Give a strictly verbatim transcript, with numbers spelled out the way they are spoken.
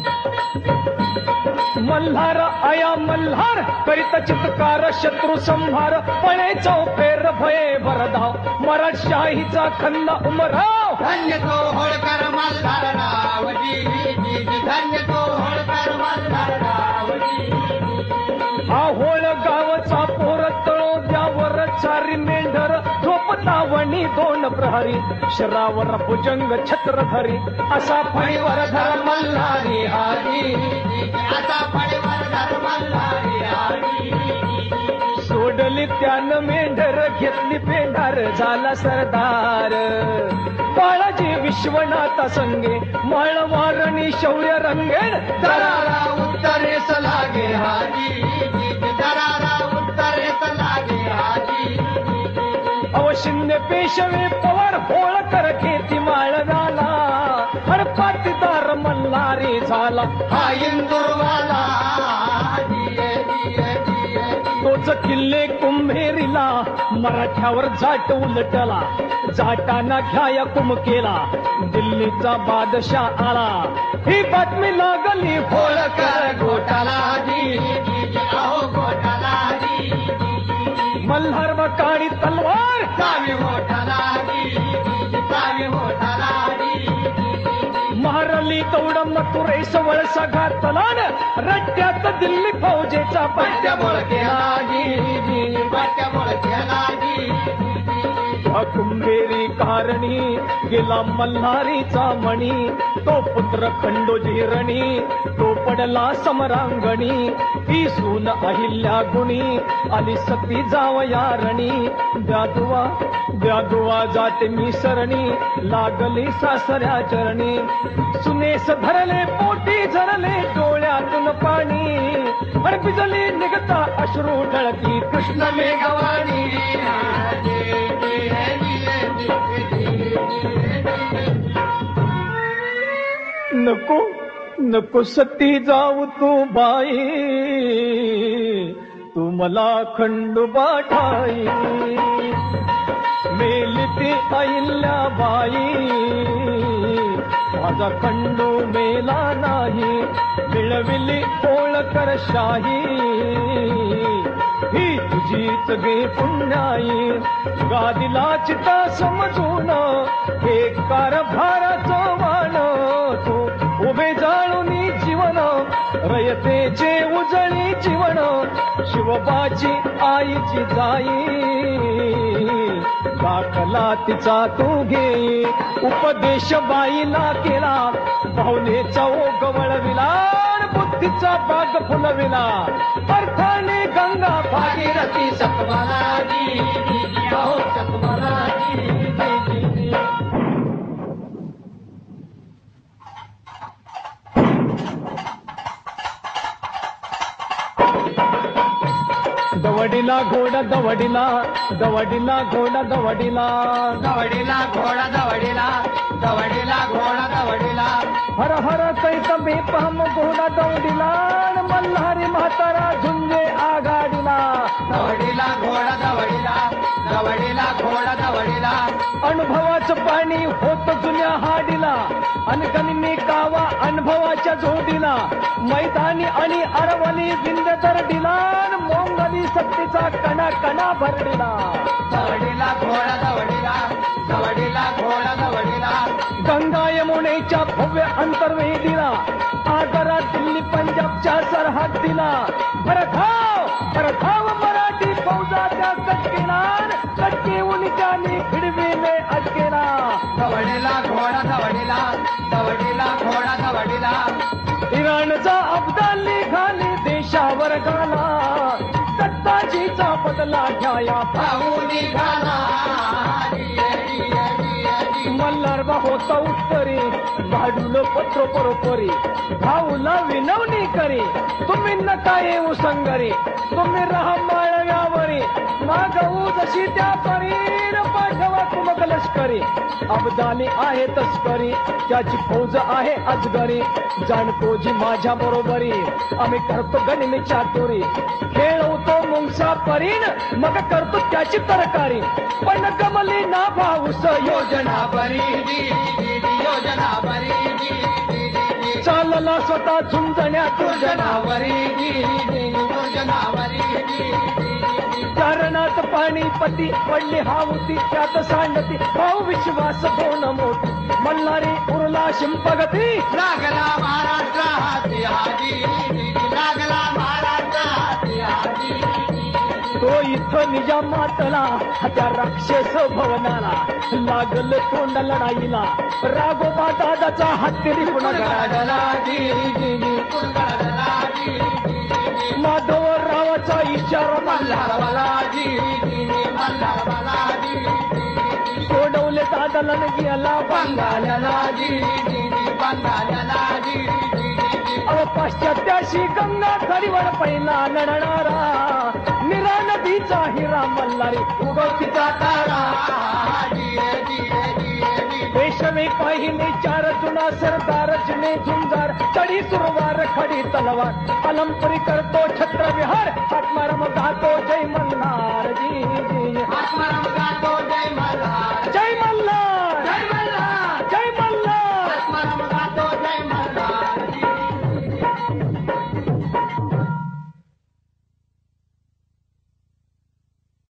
मल्हार आया मल्हार करीत चित्कार शत्रू संहार पळे चौफेर भये भरधाव मराठशाहीचा खंड उमराव धन्य तो होळकर मल्हार रावजी धन्य तो होळकर मल्हार रावजी हा होळ गावचा पोर तळोद्यावर चारी मेंढर झोपतावणी दोन प्रहरी शरावर भुजंग छत्रधरी असा फळीवर धर मल्हारी आली असा फळीवर धर मल्हारी आली सोडली त्यानं मेंढर घेतली पेंढार झाला सरदार बाळाजी विश्वनाथा संगे माळवारणी शौर्य रंगेण दरारा उत्तरेस लागे हाजी दरारा उत्तरेस लागे हाजी अवशिन्य पेशवे पवार होळकर खेती माळराला हर पाटीदार मल्हारी झाला हा इंदुरवाला तोच किल्ले कुंभेरीला मराठ्यावर जाट उलटला जाटाना घ्याया कुमकेला दिल्लीचा बादशाह आला ही बातमी लागली होळकर घोटाला अहो घोटाला मल्हार काळी तलवार चावी घोटाला चावी घोटाला महारली तौड मथुरेस वळसा घातला रट्ट्यात दिल्ली फौजेचा पट्ट्या पट्ट्या केला पट्ट्या केला कुंभेरी कारणी गेला मल्हारीचा मणी तो पुत्र खंडोजी रणी तो पडला समरांगणी ती सून अहिल्या गुणी आली सती जावया रणी द्यादुवा द्यादुवा जाते मी सरणी लागली सासऱ्या चरणी सुनेस धरले पोटी झरले डोळ्यातून पाणी आणि बिजली निघता अश्रू ढळती कृष्ण मेघवाणी नको नको सती जाऊ तू बाई तू मला खंडोबा ठाई मेलती अहिल्या बाई माझा खंडू मेला नाही मिळविली होळकर शाही ही तुझीच गे पुण्याई गादीला चिता समजून हे कारभाराचं वाण तू उभे जाळूनी जीवन रयतेचे उजळी जीवन शिवबाची आईची जाई दाखला तिचा तू घे उपदेश बाईला केला भावनेचा ओघ वळविला बुद्धीचा बाग फुलविला अर्थाने गंगा भागीरथी सतमालाजी अहो सतमालाजी दवडीला घोडा दवडीला दवडीला घोडा दवडीला दवडीला घोडा दवडीला दवडीला घोडा दवडीला हर हर कैत बेपहम घोडा दवडीला मल्हारी म्हातारा झुंजे आघाडीला दवडीला घोडा दवडीला दवडीला घोडा दवडीला अनुभवाचं पाणी होत जुन्या हाडीला अनगणनी कावा अनुभवाच्या जोडीला मैदानी आणि अरवली विंध्य दरडीला मोंगली सत्तेचा कणा कणा भरडीला दवडीला घोडा दवडीला दवडीला घोडा दवडीला गंगा यमुनेच्या भव्य अंतर्वेदीला आग्रा दिल्ली पंजाबच्या सरहद्दीला भरधाव भरधाव मराठी फौजाच्या कटकेला कटके उनिच्यानी खिडवीने अटकेला दवडीला घोडा दवडीला दवडीला घोडा दवडीला इराणचा अब्दाल निघाली देशावर गाला सत्ताजीचा बदला घ्याया भाऊ निघाला मल्हारबा होता उत्तरी भाडूल पत्र परोपरी भाऊला विनवणी करी तुम्ही नका येऊ संगरी तुम्ही राहा माळव्यावरी मागवू जशी त्या परीर पाठवा कुमक लष्करी अब्दाली आहे तस्करी त्याची फौज आहे अजगरी जाणतो जी माझ्या बरोबरी आम्ही करतो गनिमी चातुरी खेळवतो मुंगसा परीन मग करतो त्याची तरकारी पण गमली ना भाऊस योजना बरी योजना बरी चालला स्वतः झुंजण्यातून दुर्जनावरी जी जी दुर्जनावरी जी चरणात पाणी पती पडली हावती त्यात सांडती भाऊ विश्वास दोन मोठी मल्हारी उरला शिंपगती लागला महाराष्ट्र हाती हाती लागला महाराष्ट्र हाती हाती तो इथं निजामातला त्या राक्षस भवनाला लागल तोंड लढाईला राघोबा दादाचा हत्तीरी पुन्हा कुणगडला जी जी जी कुणगडला जी माधव रावाचा इशारा मानला मल्हारवाला जी जी मल्हारवाला जी सोडवले दादाला न गेला बंगाल्याला जी जी बंगाल्याला जी अव पाश्चात्याशी गंगा खरीवर पहिला लढणारा निरा नदीचा हिरा मल्हारी उगवतीचा तारा पेशवे पाहिने चार जुना सरदार जुने झुंजार चढी सुरवार खडी तलवार अलंपरी करतो छत्र विहार आत्माराम गातो जय मल्हार जी जी आत्माराम गातो जय मल्हार